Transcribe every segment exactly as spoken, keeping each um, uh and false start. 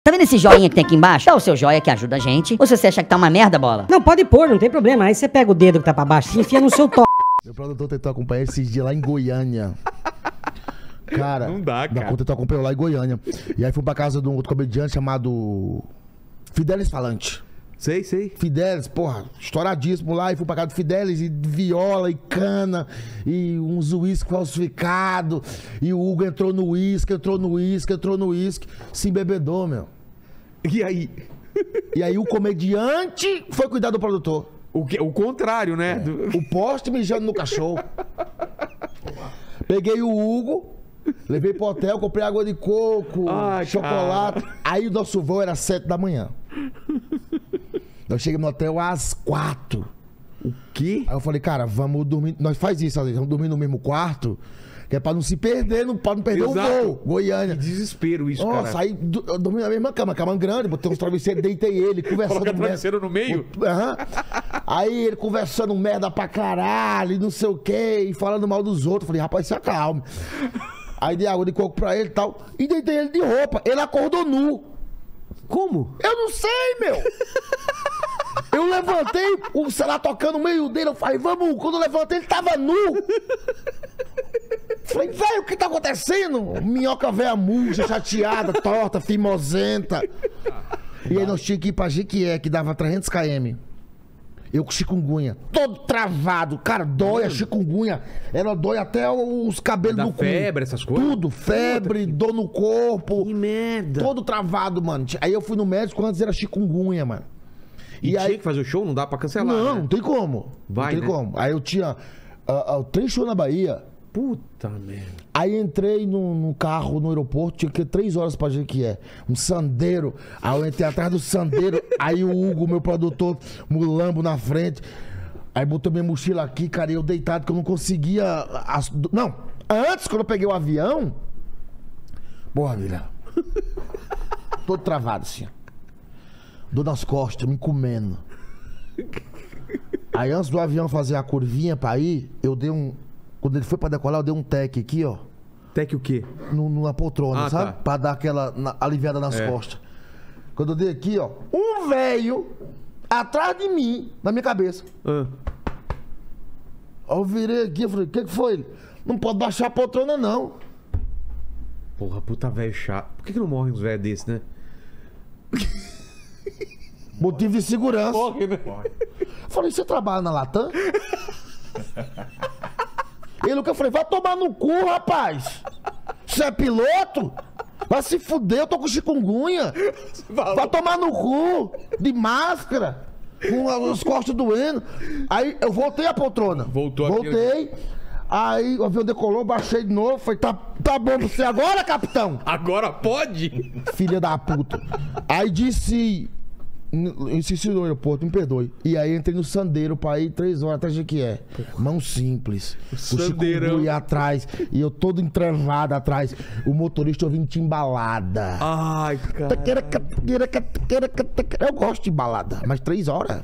Tá vendo esse joinha que tem aqui embaixo? Dá o seu joia que ajuda a gente. Ou se você acha que tá uma merda, bola? Não, pode pôr, não tem problema. Aí você pega o dedo que tá pra baixo e enfia no seu to... Meu produtor tentou acompanhar esses dias lá em Goiânia. Cara, não dá, cara. Não, tentou acompanhar lá em Goiânia. E aí fui pra casa de um outro comediante chamado Fidelis Falante. Sei, sei. Fidelis, porra, estouradíssimo lá. E fui pra casa do Fidelis e viola e cana e uns uísque falsificado. E o Hugo entrou no uísque, entrou no uísque, entrou no uísque. Se embebedou, meu. E aí? E aí o comediante foi cuidar do produtor. O, que, o contrário, né? É. Do... O poste mijando no cachorro. Peguei o Hugo, levei pro hotel, comprei água de coco, Ai, chocolate. cara. Aí o nosso voo era sete da manhã. Nós chegamos no hotel às quatro. O quê? Aí eu falei, cara, vamos dormir. Nós faz isso, vamos dormir no mesmo quarto, que é pra não se perder, não, pra não perder Exato. o voo. Goiânia. Que desespero isso, Nossa, cara. aí du- eu dormi na mesma cama, cama grande, botei uns travesseiros, deitei ele, conversando. Coloca merda. travesseiro no meio? Aham. Aí ele conversando merda pra caralho, e não sei o quê, e falando mal dos outros. Falei, rapaz, se acalme. Aí dei água de coco pra ele e tal, e deitei ele de roupa. Ele acordou nu. Como? Eu não sei, meu. Eu levantei, o celular tocando no meio dele, eu falei, vamos. Quando eu levantei, ele tava nu. Falei, velho, o que tá acontecendo? Minhoca velha murcha, chateada, torta, fimosenta. E aí nós tínhamos que ir pra Jequié, que dava trezentos quilômetros. Eu com chikungunya, todo travado. Cara, dói a chikungunya. Ela dói até os cabelos Dá do cu. febre, essas coisas? Tudo, febre, dor no corpo. Que merda. Todo travado, mano. Aí eu fui no médico, antes era chikungunya, mano. E, E tinha aí- que fazer o show? Não dá pra cancelar, Não, né? não tem como. Vai, não tem né? como. Aí eu tinha ah, ah, três shows na Bahia. Puta merda. Aí entrei no, no carro no aeroporto, tinha que ir três horas pra Jequié. Um sandeiro. Aí eu entrei atrás do sandeiro. Aí o Hugo, meu produtor, mulambo na frente. Aí botou minha mochila aqui, cara, e eu deitado, que eu não conseguia. as- Não, antes, quando eu peguei o avião. Porra, Vila. Todo travado assim. ó. Dor nas costas, me comendo. Aí antes do avião fazer a curvinha pra ir, eu dei um. Quando ele foi pra decolar, eu dei um tec aqui, ó. Até que o quê? No, numa poltrona, Ah, sabe? tá. Pra dar aquela na- aliviada nas É. costas. Quando eu dei aqui, ó, um velho atrás de mim, na minha cabeça. Ah. Aí eu virei aqui, eu falei, o que, que foi? Ele, não pode baixar a poltrona, não. Porra, puta velho chato. Por que, que não morrem uns velhos desses, né? Motivo de segurança. Morre, né? Falei, você trabalha na Latam? Ele, o que eu falei, vai tomar no cu, rapaz. Você é piloto? Vai se fuder, eu tô com chikungunya. Vai tomar no cu, de máscara, com os costas doendo. Aí eu voltei a poltrona. Voltou aqui, Voltei. Aí o avião decolou, baixei de novo. Falei, tá, tá bom pra você agora, capitão? Agora pode? Filha da puta. Aí disse. Eu insisti no aeroporto, me perdoe. E aí entrei no sandeiro pra ir três horas até Jequié. Mão simples. O sandeirão. chikungunya atrás. E eu todo entrevado atrás. O motorista ouvindo timbalada. Ai, cara. Eu gosto de balada, mas três horas.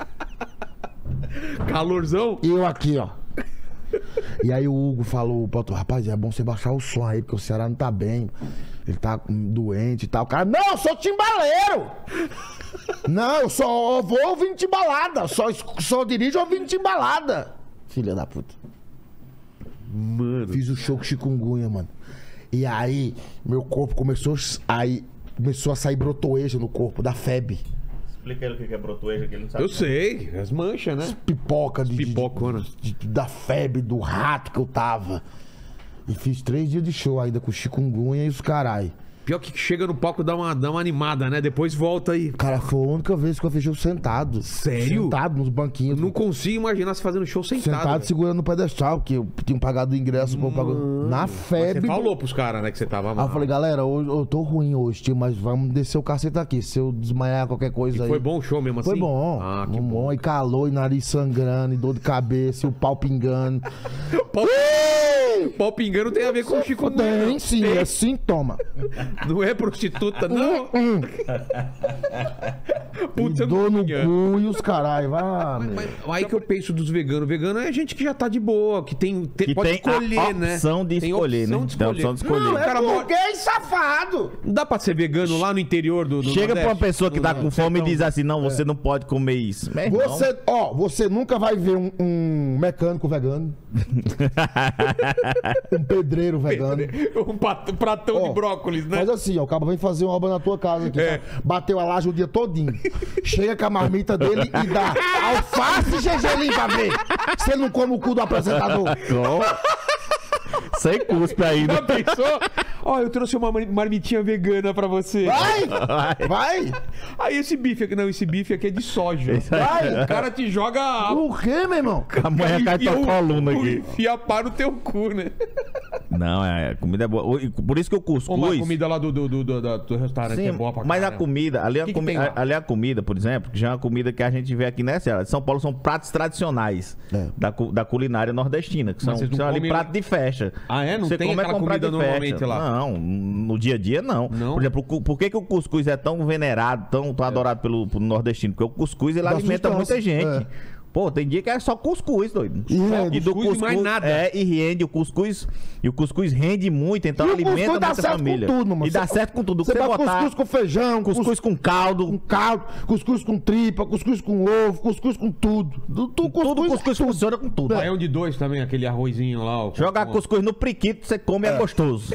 Calorzão? E eu aqui, ó. E aí o Hugo falou, pro rapaz, é bom você baixar o som aí, porque o Ceará não tá bem. Ele tá doente e tal. O cara, não, eu sou timbaleiro! Não, eu só vou ouvindo timbalada. Só, só dirijo ouvindo timbalada. Filha da puta. Mano. Fiz o show com chikungunya, mano. E aí, meu corpo começou. Aí começou a sair brotoeja no corpo, da febre. Explica ele o que é brotoeja, que ele não sabe. Eu sei, as manchas, né? Pipoca de, de- Pipocona. de- de- da febre, do rato que eu tava. E fiz três dias de show ainda com chikungunya e os carai. Pior que chega no palco dá uma, dá uma animada, né? Depois volta aí. Cara, foi a única vez que eu fiz show sentado. Sério? Sentado nos banquinhos. Não consigo imaginar se fazendo show sentado. Sentado velho. segurando o pedestal, que eu tinha pagado o ingresso. Hum, pagou... Na Mas febre. Você falou pros caras, né, que você tava Aí mal. eu falei, galera, hoje eu tô ruim hoje, tio, mas vamos descer o cacete aqui. Se eu desmaiar qualquer coisa aí. Foi bom o show mesmo assim? Foi bom. Ah, que bom. bom. E calor, e nariz sangrando, e dor de cabeça, e o pau pingando. Pau- Ih! Pau pingando tem a ver com chikungunya. Tem sim, é sintoma. Não é prostituta, não. Hum, Puta e dor no minha. cu e os caralho. Vá, Mas, meu. mas aí que eu penso dos veganos. Vegano é gente que já tá de boa, que tem, tem- Que pode tem escolher, a né? opção de Tem escolher, né? opção de Tem a escolher. opção de escolher. Não, o É cara mora- burguês safado. Não dá pra ser vegano lá no interior do, do Chega pra uma Nordeste? pessoa que No- tá no com fome e sertão. diz assim, não, você não pode comer isso. Meu irmão, Você, ó, você nunca vai ver um, um mecânico vegano. um pedreiro vegano. Um pat- pratão Ó, de brócolis, né? Faz assim, ó, o cara vem fazer uma obra na tua casa aqui. É. Tá? Bateu a laje o dia todinho. Chega com a marmita dele e dá alface e gergelim pra ver. Se ele não come o cu do apresentador. sem cuspe aí, né? Já pensou? Ó, eu trouxe uma mar- marmitinha vegana pra você. Vai! Vai! Aí esse bife aqui, não, esse bife aqui é de soja. Vai! O cara te joga a... O quê, meu irmão? A manhã cai enfia tua o- coluna o- aqui. Enfia pá no teu cu, né? Não, é, a comida é boa. O- e Por isso que o Uma cuscuz... comida lá do, do, do, do, do- do restaurante Sim, é boa pra mas a caralho. comida, ali a, Que que comi- tem lá? a- ali a comida, por exemplo, que já é uma comida que a gente vê aqui nessa área. São Paulo são pratos tradicionais É. da, cu- da culinária nordestina, que são, vocês que não são ali comem- prato de festa. Ah, é? Não Você tem come é aquela com prato comida de festa. normalmente lá? Não, no dia a dia não. Não? Por exemplo, o cu- por que, que o cuscuz é tão venerado, tão, tão adorado pelo, pelo nordestino? Porque o cuscuz ele Da alimenta sustância, muita gente. é. Pô, tem dia que é só cuscuz, doido. E rende. E do Cuscuz e mais nada. É, e rende o cuscuz. E o cuscuz rende muito, então E o alimenta cuscuz dá muita certo família. com tudo, mano. E dá Você- certo com tudo. O que Você você bota botar, cuscuz com feijão, cuscuz com caldo. com caldo, cuscuz com tripa, cuscuz com ovo, cuscuz com tudo. Do, tu, Tudo cuscuz, cuscuz funciona com tudo. Baião de dois também, aquele arrozinho lá. ó. Jogar Com- cuscuz no priquito, você come, é, gostoso.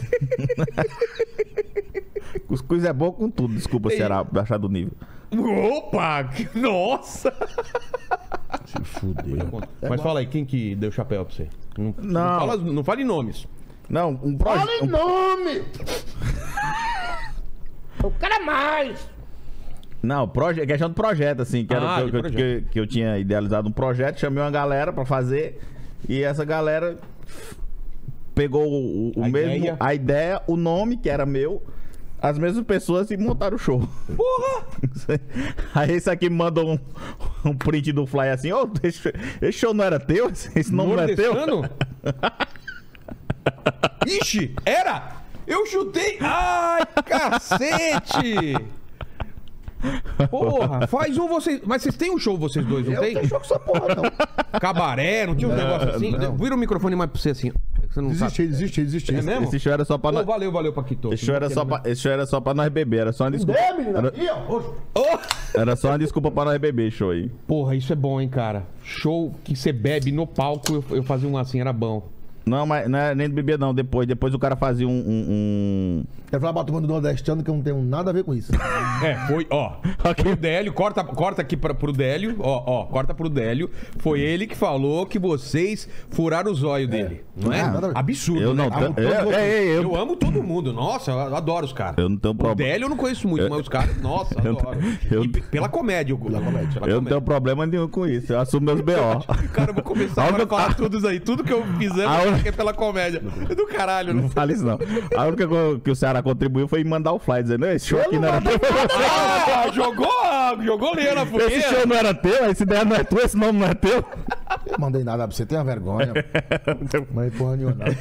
Cuscuz é bom com tudo, desculpa, Ceará, baixar do nível. Opa! que- Nossa! Se fudeu. Mas fala aí, quem que deu chapéu pra você? Não, não. Não. fala, não fale nomes. Não, um Fala projeto. em nome! O cara é mais! Não, proje... questão do projeto, assim, que, era Ah, que, eu, de que eu- projeto. que eu- que eu tinha idealizado um projeto, chamei uma galera pra fazer, e essa galera pegou o, o A mesmo, ideia. a ideia, o nome, que era meu, as mesmas pessoas e montaram o show. Porra! Aí esse aqui me mandou um, um print do fly assim, ô, esse, esse show não era teu? Esse nome não é teu? Nordestano? Ixi, era! Eu chutei! Ai, cacete! Porra, faz um vocês. Mas vocês têm um show, vocês dois, não Eu tem? tenho show com essa porra, não. Cabaré, não tinha um negócio assim? não. Vira o microfone mais pra você assim. Você não Desisti, desisti, desisti. sabe. É mesmo? Esse show era só pra Ô, nós. valeu, valeu, Paquito. Esse show era só pra, esse show era só pra nós beber, era só uma desculpa. É, menina? Era, Aqui, ó. Oxe. Ô! era só uma desculpa pra nós beber, show aí. Porra, isso é bom, hein, cara. Show que você bebe no palco, eu, eu fazia um assim, era bom. Não, mas não é nem de beber não, depois, depois o cara fazia um... um, um... Eu falava pra todo mundo nordestino que eu não tenho nada a ver com isso. É, foi, ó. Pro Délio, corta, corta aqui pra, pro Délio, ó, ó, corta pro Délio. Foi ele que falou que vocês furaram o zóio dele. Não é? Ah, nada a ver. Absurdo, Eu né? não Amo tenho- todo eu- mundo. ei, ei, eu- Eu amo todo mundo. Nossa, eu adoro os caras. Eu não tenho O problema. Délio eu não conheço muito, mas os caras, nossa, Eu- adoro. eu- E p- pela comédia, pela comédia. Pela Eu não comédia. tenho problema nenhum com isso, eu assumo meus B O. Cara, eu vou começar A agora a única- falar tudo isso aí. Tudo que eu fizer, A eu vou única- falar que é pela comédia. É do caralho, né? Não fale isso não. A única coisa que o Ceará contribuiu foi me mandar o fly, dizendo, esse show aqui não era teu. Ah, jogou, jogou lenha na Esse fogueira. show não era teu, essa ideia não é tua, esse nome não é teu. Eu mandei nada pra você, tenha vergonha. Mas porra nenhuma, não.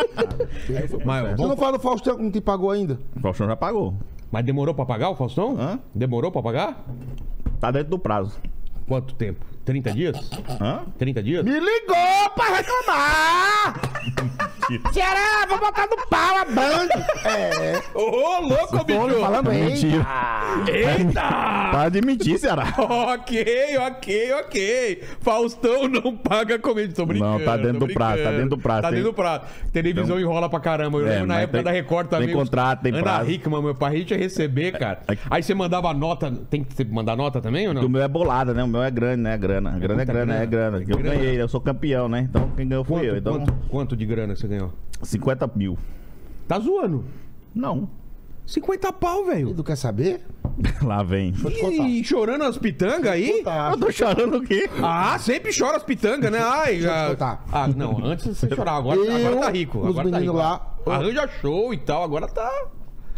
Mas, Você bom, não fala do Faustão que não te pagou ainda? O Faustão já pagou. mas demorou pra pagar o Faustão? Hã? Demorou pra pagar? Tá dentro do prazo. Quanto tempo? trinta dias? Hã? trinta dias? Me ligou pra reclamar! Ceará, vou botar no pau a Band! É, Ô, louco, tô bicho! falando aí. Mentira. Eita! Tá de mentir, Ceará. Ok, ok, ok. Faustão não paga comédia. Tô brincando. Não, tá dentro tô do prazo, tá brincando. dentro do prazo, Tá tem- dentro do prazo. Televisão enrola pra caramba. Eu É, lembro na mas época tem- da Record também. tem os- contrato, tem Ana prazo. Hickman, meu pai, a gente ia receber, cara. Aqui. Aí você mandava nota. Tem que mandar nota também ou não? O meu é bolada, né? O meu é grande, né? Grana. A grana é Muita grana, é grana. grana. Eu Grana. ganhei, eu sou campeão, né? Então quem ganhou fui Quanto, eu. Então, quanto, quanto de grana você ganhou? cinquenta mil. Tá zoando. Não. cinquenta pau, velho. Tu quer saber? Lá vem. E chorando as pitangas aí? Tá. Eu tô chorando o quê? Ah, sempre chora as pitangas, né? Ai, Deixa eu te ah, contar. ah, não, antes você chorava, agora, Eu, agora tá rico. os Agora tá rico. meninos lá- Arranja show e tal, agora tá.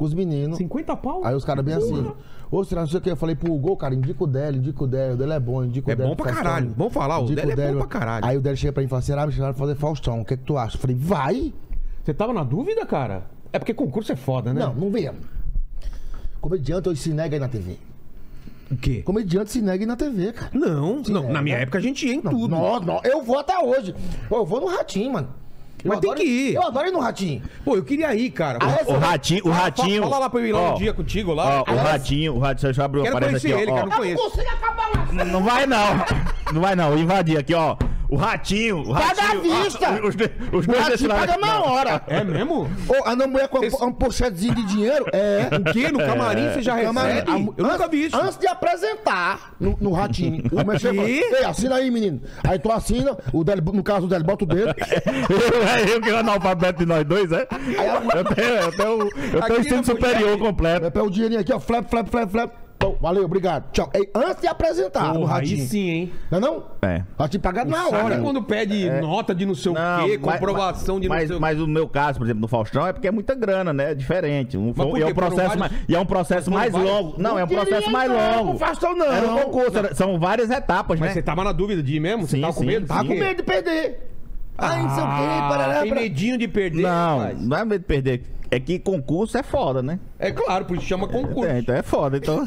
com os meninos. cinquenta pau? Aí os caras bem assim, ô, será não sei o que, eu falei pro Hugo, cara, indica o Délio, indica o Délio, o Délio é bom, indica o É Délio. bom pra Faustão, caralho. Vamos falar, o indica Délio é bom pra caralho. Aí o Délio chega pra mim e fala, será me chamaram pra fazer Faustão, o que é que tu acha? Eu falei, vai? Você tava na dúvida, cara? É porque concurso é foda, né? Não, não venha. Comediante hoje se nega aí na T V. O quê? Comediante se nega aí na T V, cara. Não, não. é, Na minha né? época a gente ia em Não, tudo. Não, não, eu vou até hoje. Pô, eu vou no Ratinho, mano. Eu Mas tem adoro- que ir. Eu adoro ir no Ratinho. Pô, eu queria ir, cara. Ah, O ratinho, o Fala- ratinho. Fala lá pra eu ir lá ó, um dia contigo lá. Ó, o ratinho, o ratinho, deixa eu abrir, Quero aparece conhecer aqui, ele, ó. cara. Não ó. conheço. consigo acabar lá. Não vai não. Não vai não, invadir aqui, ó. O ratinho, o Paga ratinho. à vista. ó, os, os O dois Ratinho desse lado paga aqui, na não. hora. É mesmo? Ô, a mulher com Cês- um pochetezinho de dinheiro, é. O quê? No camarim você já Camarim, recebe? a- Eu nunca vi isso. Antes de apresentar no, no Ratinho, o mexer fala, quê? ei, assina aí, menino. Aí tu assina, o Délio, no caso o Délio, bota o dedo. Eu, é eu que é o analfabeto de nós dois, é? Eu tenho, eu tenho, eu tenho Aqui ensino na superior pochete. completo. Aí pega o dinheirinho aqui, ó, flap, flap, flap, flap. Então, valeu, obrigado. Tchau. Ei, antes de apresentar no Porra, aí Ratinho. sim, hein? Não é não? É. Ratinho paga na Sabe hora. quando pede nota de não sei o Não, quê, mas- comprovação de não mas, sei o mas o meu caso, por exemplo, no Faustão, é porque é muita grana, né? É diferente. Um, por e é quê? um processo, Foram mais, vários- e é um processo foram mais vários- longo. Não, é um queria processo mais não, longo. com Faustão não. Era um concurso, era- são várias etapas, Mas né? você tava na dúvida de ir mesmo? Você Sim, tava com sim, medo? sim. Tá com medo de perder. Ai, não sei o quê, parará, tem parará. medinho de perder? Não, rapaz? não é medo de perder. É que concurso é foda, né? É claro, por isso chama concurso. É, então é foda. Então.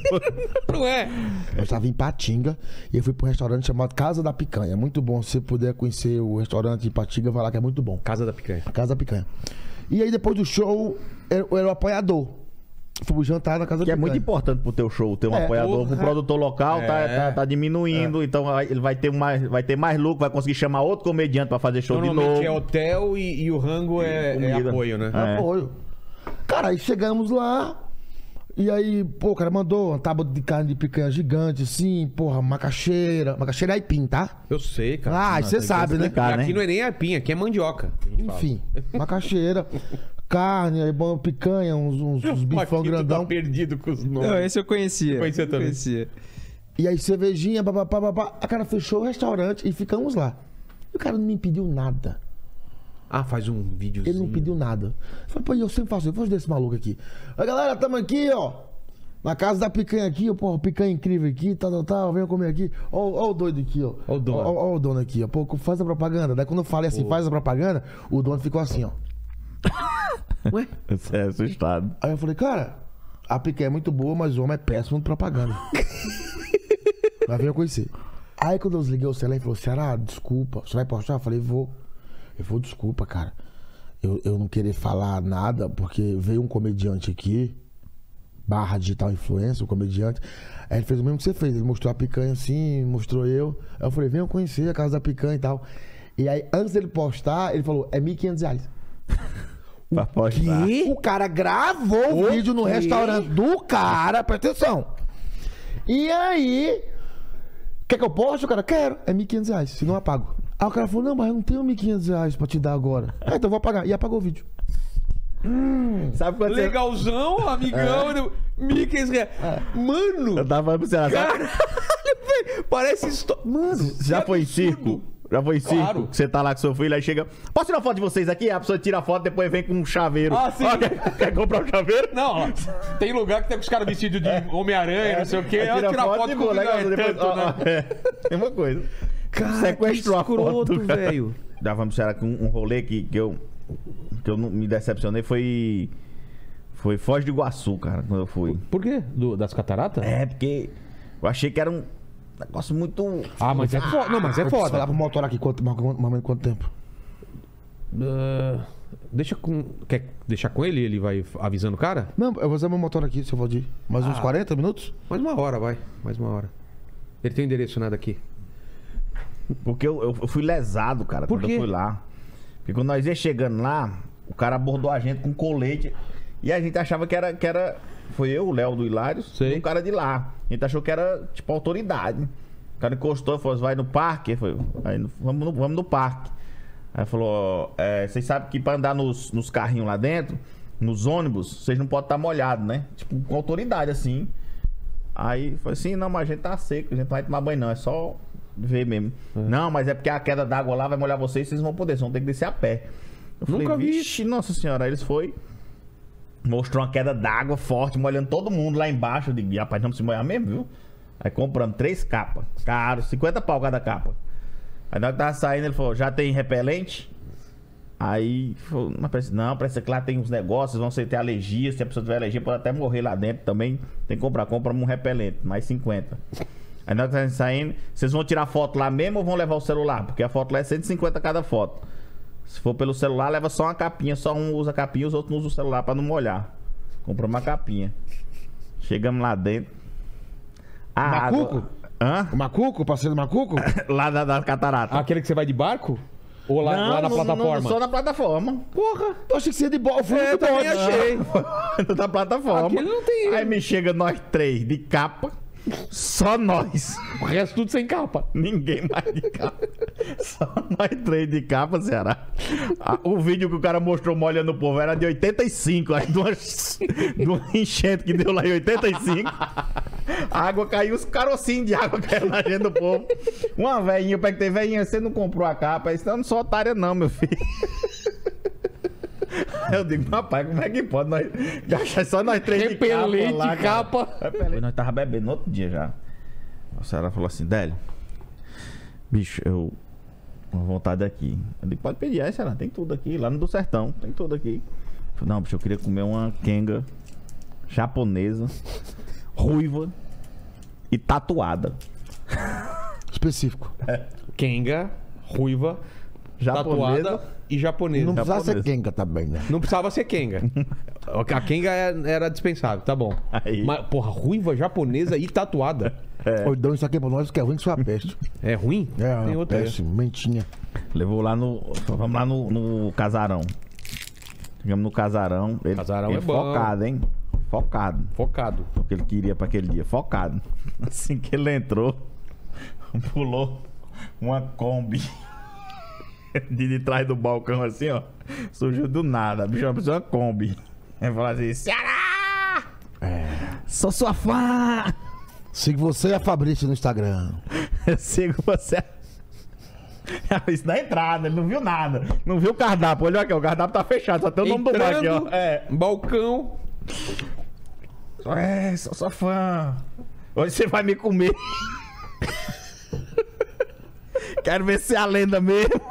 Não é? Eu estava em Patinga e eu fui para um restaurante chamado Casa da Picanha. Muito bom. Se você puder conhecer o restaurante em Patinga, vai lá que é muito bom. Casa da Picanha. Casa da Picanha. E aí depois do show, eu eu era o apoiador. Fui jantar na Casa Que da é muito Picanha. importante pro teu show ter um É, apoiador. porra. O produtor local tá, É. tá, tá diminuindo, então vai- ele vai ter, mais, vai ter mais lucro, vai conseguir chamar outro comediante pra fazer show de Normalmente novo. é hotel e, e o rango é, é comida. apoio, né? É. Apoio. Cara, aí chegamos lá. E aí, pô, o cara mandou uma tábua de carne de picanha gigante, assim, porra, macaxeira. Macaxeira é aipim, tá? Eu sei, cara. Ah, aí você sabe, né? explicar. E aqui né? não é nem aipim, aqui é mandioca. que a gente fala. Enfim, macaxeira, carne, aí bom, picanha, uns, uns, uns bifão Paquito grandão. tá perdido com os nomes. Não, esse eu conhecia. Conhecia também. Conhecia. E aí, cervejinha, papapá, papá. A cara fechou o restaurante e ficamos lá. E o cara não me pediu nada. Ah, faz um videozinho. Ele não pediu nada. Eu falei, pô, eu sempre faço isso. Vou ajudar esse maluco aqui. Aí, galera, tamo aqui, ó. Na casa da picanha aqui, ó. Pô, picanha incrível aqui, tal, tal, tal. Venha comer aqui. Ó, ó o doido aqui, ó. Ó o dono. Ó, ó o dono aqui, ó. Pô, faz a propaganda. Daí quando eu falei assim, faz a propaganda, o dono ficou assim, ó. Ué? Você é assustado. Aí eu falei, cara, a picanha é muito boa, mas o homem é péssimo de propaganda. Lá vem eu conhecer. Aí quando eu desliguei o celular, ele falou, Ceará, desculpa, você vai postar? Eu falei, vou. Eu vou, desculpa, cara. Eu, eu não querer falar nada, porque veio um comediante aqui, barra digital influencer, um comediante. Aí ele fez o mesmo que você fez. Ele mostrou a picanha assim, mostrou eu. Aí eu falei, venham conhecer a casa da picanha e tal. E aí, antes dele postar, ele falou, é mil e quinhentos reais. Pra postar. O cara gravou o vídeo no restaurante do cara, presta atenção. E aí, quer que eu poste? O cara, quero. É mil e quinhentos reais, senão eu apago. Aí o cara falou, não, mas eu não tenho mil e quinhentos reais pra te dar agora. É, então eu vou apagar. E apagou o vídeo. Sabe quando você... Legalzão, amigão. do Mickey. Mano, Eu tava falando pro Ceará, sabe? caralho, velho. Parece história. Mano, Já que foi em absurdo. circo? Já foi em circo? Claro. Que você tá lá com seu filho, aí chega... Posso tirar foto de vocês aqui? A pessoa tira a foto, depois vem com um chaveiro. Ah, sim. Ó, quer, quer comprar um chaveiro? Não, ó, tem lugar que tem os caras vestidos de Homem-Aranha, não sei o quê. Aí Ela tira foto e com boa, o legal, é depois- tanto, ó, né? ó, é, mesma coisa. Cara, Sequestrou a que escroto, foto, cara. velho. Já vamos tirar aqui um, um rolê que, que eu que eu não me decepcionei foi foi Foz do Iguaçu, cara, quando eu fui. Por quê? Do- das cataratas? É, porque eu achei que era um negócio muito... Ah, mas é foda. Não, mas é Eu preciso falar foda. pro motor aqui quanto, mais ou menos quanto tempo. Ah, deixa com. Quer deixar com ele? Ele vai avisando o cara? Não, eu vou fazer meu motor aqui, se eu vou de mais uns Ah. quarenta minutos. Mais uma hora, vai. Mais uma hora. Ele tem o endereço nada aqui. Porque eu, eu fui lesado, cara, Por quando quê? eu fui lá. Porque quando nós ia chegando lá, o cara abordou a gente com colete. E a gente achava que era. Que era foi eu, o Léo do Hilário, Sei. e um cara de lá. A gente achou que era, tipo, autoridade. O cara encostou e falou: vai no parque? Foi, aí, vamos, no, vamos no parque. Aí falou: é, vocês sabem que pra andar nos, nos carrinhos lá dentro, nos ônibus, vocês não podem estar molhados, né? Tipo, com autoridade assim. Aí foi assim: não, mas a gente tá seco, a gente não vai tomar banho, não, é só ver mesmo. Não, mas é porque a queda d'água lá vai molhar vocês, vocês não vão poder, vocês vão ter que descer a pé. Eu Nunca falei, vi vixe, nossa senhora, aí eles foi. Mostrou uma queda d'água forte, molhando todo mundo lá embaixo. Eu digo, rapaz, não se molhar mesmo, viu? Aí comprando três capas, caro, cinquenta pau cada capa. Aí na hora que tava saindo, ele falou, já tem repelente? Aí, falou, não, parece que lá tem uns negócios, vão ser ter alergia, se a pessoa tiver alergia pode até morrer lá dentro também. Tem que comprar, compra um repelente, mais cinquenta. Aí na hora que tá saindo, vocês vão tirar foto lá mesmo ou vão levar o celular? Porque a foto lá é cento e cinquenta cada foto. Se for pelo celular, leva só uma capinha, só um usa a capinha, os outros não usam o celular pra não molhar. Compra uma capinha. Chegamos lá dentro. A Macuco? água... Hã? O macuco? O passeio do macuco? Lá da, da catarata. Aquele que você vai de barco? Ou lá, Não, lá na não, plataforma? Não, só na plataforma. Porra, eu achei que você ia de bola. Eu fui É, de eu também bola. achei. Na plataforma. Aquele não tem. Aí me chega nós três de capa. Só nós. O resto tudo sem capa. Ninguém mais de capa. Só nós três de capa, Ceará. Ah, o vídeo que o cara mostrou molhando o povo era de oitenta e cinco. Aí de uma, de uma enchente que deu lá em oitenta e cinco. A água caiu, os carocinhos de água caiu na gente do povo. Uma velhinha, eu perguntei, velhinha, você não comprou a capa? Isso eu não sou otária não, meu filho. Eu digo, rapaz, como é que pode? Nós gastar só nós três Repelente, de capa. Lá, capa. Repelente. Nós tava bebendo no outro dia já. A senhora falou assim, Délio, bicho, eu... uma vontade aqui. Eu digo, pode pedir, aí, senhora, tem tudo aqui. Lá no do Sertão, tem tudo aqui. Eu falei, não, bicho, eu queria comer uma quenga japonesa, ruiva e tatuada. Específico. Kenga, ruiva, Japonesa. tatuada e japonesa. Não precisava ser japonesa. Kenga também, né? Não precisava ser Kenga. A Kenga era, era dispensável, tá bom. Aí. Mas, porra, ruiva, japonesa e tatuada. Ou dão isso aqui pra nós que é ruim que sua peste. É ruim? É, Tem outra aí. péssimo, mentinha. Levou lá no... Vamos lá no, no casarão. Chegamos no casarão. Ele, Casarão ele é bom. focado, hein? Focado. Focado. O que ele queria pra aquele dia. Focado. Assim que ele entrou, pulou uma Kombi de, de trás do balcão assim, ó. Surgiu do nada. A bicha apareceu uma Kombi. Ele falou assim, Ceará! É. Sou sua fã! Siga você e a Fabrício no Instagram. Eu sigo você. Isso na entrada, ele não viu nada. Não viu o cardápio. Olha aqui, o cardápio tá fechado, só tem o nome do bar aqui, ó. É. Balcão. É, sou sua fã. Hoje você vai me comer. Quero ver se é a lenda mesmo.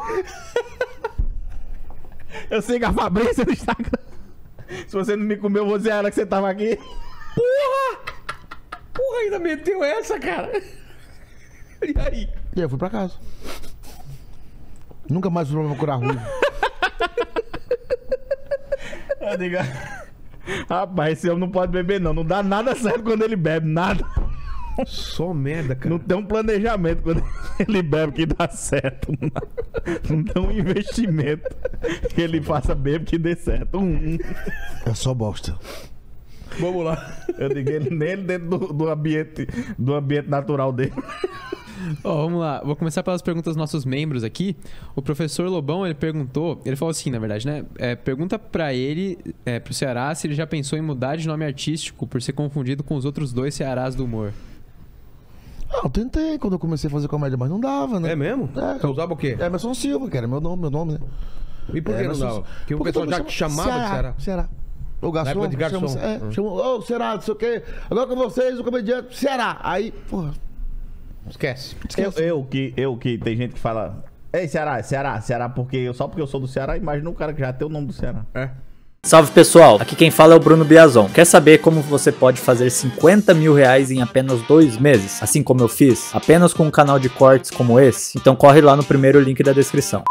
Eu sigo a Fabrícia no Instagram. Se você não me comeu, eu vou dizer a ela que você tava aqui. Porra! Porra, ainda meteu essa, cara. E aí? E aí eu fui pra casa. Nunca mais fui pra procurar ruim. Eu digo, rapaz, esse homem não pode beber não. Não dá nada certo quando ele bebe, nada. Só merda, cara. Não tem um planejamento quando ele bebe que dá certo. Não tem um investimento que ele faça bebe que dê certo. Um, um. É só bosta. Vamos lá. Eu digo ele nele dentro do, do ambiente do ambiente natural dele. Ó, vamos lá. Vou começar pelas perguntas dos nossos membros aqui. O professor Lobão, ele perguntou... Ele falou assim, na verdade, né? É, pergunta pra ele, é, pro Ceará, se ele já pensou em mudar de nome artístico por ser confundido com os outros dois Cearás do humor. Ah, eu tentei quando eu comecei a fazer comédia, mas não dava, né? É mesmo? É. Você usava o quê? Emerson Silva, que era meu nome, meu nome, né? E por que É, não mas dava? só- Porque o porque pessoal todo já mundo te chama chamava de Ceará. Ceará. O garçom, época de garçom. chama, é, Hum. chama, ô, Ceará, não sei o quê. Agora com vocês, o comediante, Ceará. Aí, porra, Esquece. Eu, eu, que, eu que tem gente que fala... Ei, Ceará, Ceará, Ceará, porque eu, só porque eu sou do Ceará, imagina um cara que já tem o nome do Ceará. É. Salve pessoal, aqui quem fala é o Bruno Biazon. Quer saber como você pode fazer cinquenta mil reais em apenas dois meses? Assim como eu fiz, apenas com um canal de cortes como esse? Então corre lá no primeiro link da descrição.